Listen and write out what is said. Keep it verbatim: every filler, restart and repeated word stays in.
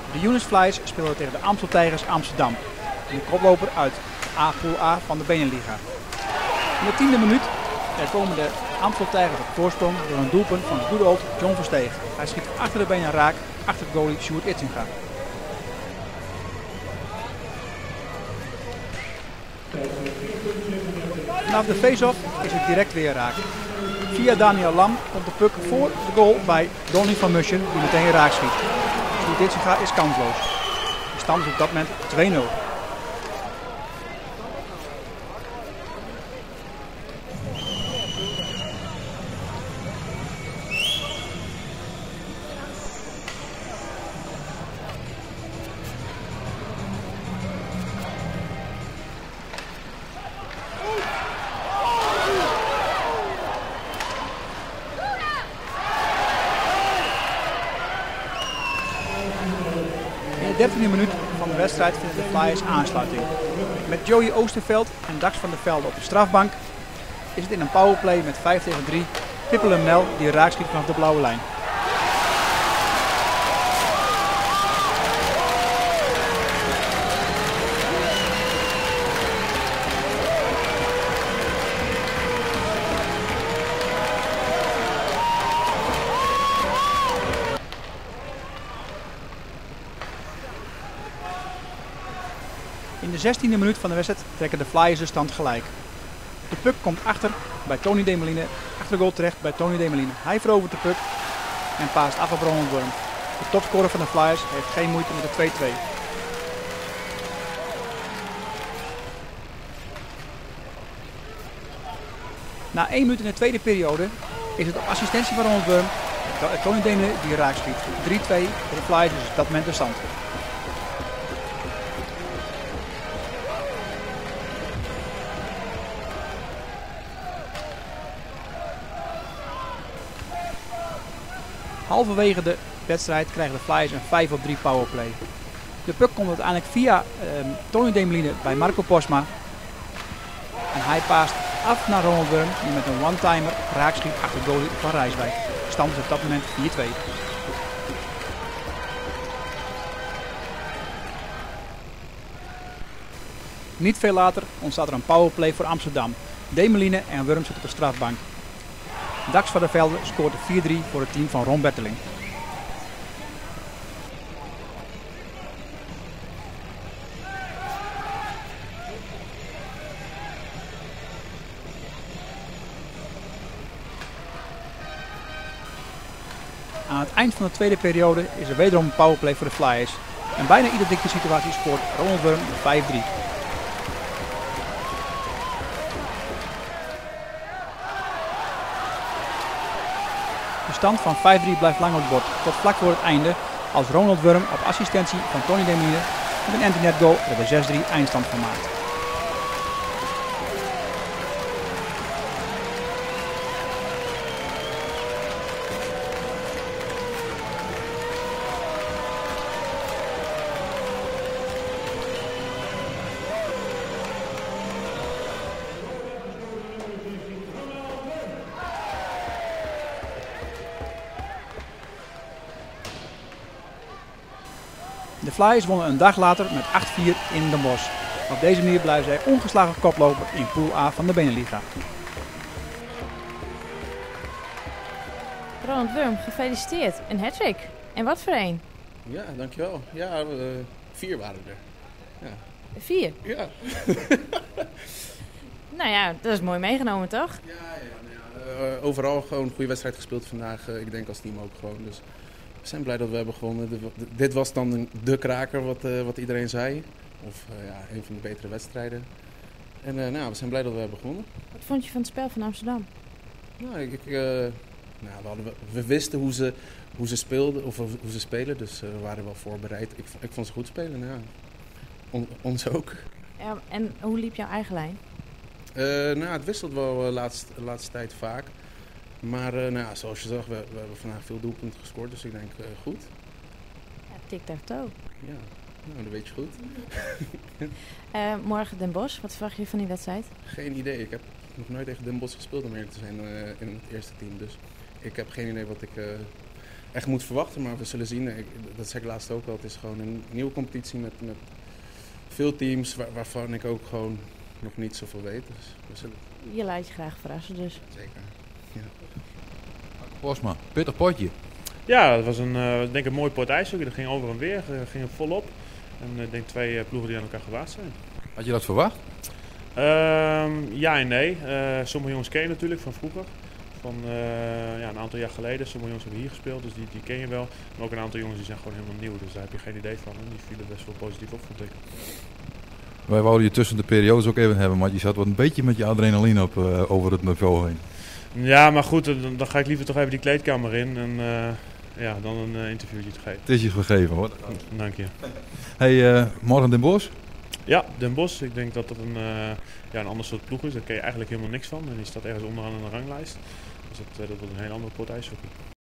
De Younes Flyers speelden tegen de Amstel Tijgers Amsterdam. Een koploper uit A Pool A van de Beneliga. In de tiende minuut komen de Amstel Tijgers op voorsprong door een doelpunt van good old John Versteeg. Hij schiet achter de benen raak, achter de goalie Sjoerd Itzinga. Vanaf de face-off is het direct weer raak. Via Daniel Lam komt de puck voor de goal bij Donny van Musschen die meteen raak schiet. Sjoerd Itzinga is kansloos. De stand is op dat moment twee nul. In de dertiende minuut van de wedstrijd vinden de Flyers aansluiting. Met Joey Oosterveld en Dax van der Velde op de strafbank is het in een powerplay met vijf tegen drie Pippelen Mel die raak schiet vanaf de blauwe lijn. In de zestiende minuut van de wedstrijd trekken de Flyers de stand gelijk. De puck komt achter bij Tony Demeline, achter de goal terecht bij Tony Demeline. Hij verovert de puck en paast af op Ronald Wurm. De topscorer van de Flyers heeft geen moeite met de twee twee. Na één minuut in de tweede periode is het op assistentie van Ronald Wurm Tony Demeline die raak schiet. drie twee voor de Flyers, dus op dat moment de stand. Halverwege de wedstrijd krijgen de Flyers een vijf op drie powerplay. De puck komt uiteindelijk via uh, Tony Demeline bij Marco Posma. En hij paast af naar Ronald Wurm die met een one-timer raak schiet achter de goalie van Rijswijk. De stand is op dat moment vier twee. Niet veel later ontstaat er een powerplay voor Amsterdam. Demeline en Wurm zitten op de strafbank. Dax van der Velde scoort de vier drie voor het team van Ron Berteling. Aan het eind van de tweede periode is er wederom een powerplay voor de Flyers. En bijna iedere dikke situatie scoort Ronald Wurm de vijf drie. De stand van vijf drie blijft lang op het bord, tot vlak voor het einde, als Ronald Wurm op assistentie van Tony Demeline met een empty net goal er de zes drie eindstand van maakt. De Flyers wonnen een dag later met acht vier in Den Bosch. Op deze manier blijven zij ongeslagen koploper in Pool A van de Beneliga. Ronald Wurm, gefeliciteerd. Een hattrick. En wat voor een? Ja, dankjewel. Ja, uh, vier waren er. Ja. Vier? Ja. Nou ja, dat is mooi meegenomen, toch? Ja, ja, ja. Uh, overal gewoon een goede wedstrijd gespeeld vandaag. Uh, ik denk als team ook gewoon. Dus we zijn blij dat we hebben gewonnen. De, de, dit was dan de kraker, wat, uh, wat iedereen zei. Of uh, ja, een van de betere wedstrijden. En uh, nou, we zijn blij dat we hebben gewonnen. Wat vond je van het spel van Amsterdam? Nou, ik, ik, uh, nou, we, hadden, we wisten hoe ze, hoe ze speelden, of hoe ze spelen, dus uh, we waren wel voorbereid. Ik, ik vond ze goed spelen, ja. On, ons ook. Ja, en hoe liep jouw eigen lijn? Uh, nou, het wisselt wel de laatste, laatste tijd vaak. Maar uh, nou, zoals je zag, we, we hebben vandaag veel doelpunten gescoord, dus ik denk uh, goed. Ja, tic-tac-toe. Ja, nou, dat weet je goed. uh, morgen Den Bosch, wat verwacht je van die wedstrijd? Geen idee. Ik heb nog nooit tegen Den Bosch gespeeld om eerlijk te zijn uh, in het eerste team. Dus ik heb geen idee wat ik, uh, echt moet verwachten. Maar we zullen zien. Ik, dat zei ik laatst ook al. Het is gewoon een nieuwe competitie met, met veel teams waar, waarvan ik ook gewoon nog niet zoveel weet. Dus we zullen... Je laat je graag verrassen dus. Zeker. Ja. Posma, pittig potje. Ja, dat was een, uh, denk een mooi pot ijshockey. Dat ging over en weer, uh, ging er volop. En ik uh, denk twee uh, ploegen die aan elkaar gewaagd zijn. Had je dat verwacht? Um, ja en nee. Uh, sommige jongens ken je natuurlijk van vroeger. Van uh, ja, een aantal jaar geleden. Sommige jongens hebben hier gespeeld, dus die, die ken je wel. Maar ook een aantal jongens die zijn gewoon helemaal nieuw, dus daar heb je geen idee van. En die vielen best wel positief op, vond ik. Wij wouden je tussen de periodes ook even hebben, maar je zat wel een beetje met je adrenaline op uh, over het niveau heen. Ja, maar goed, dan, dan ga ik liever toch even die kleedkamer in en uh, ja, dan een uh, interviewtje te geven. Het is je gegeven hoor. Dank je. Hey, uh, morgen Den Bosch? Ja, Den Bosch. Ik denk dat dat een, uh, ja, een ander soort ploeg is. Daar ken je eigenlijk helemaal niks van. En die staat ergens onderaan in de ranglijst. Dus dat, uh, dat wordt een heel andere pot ijshockey.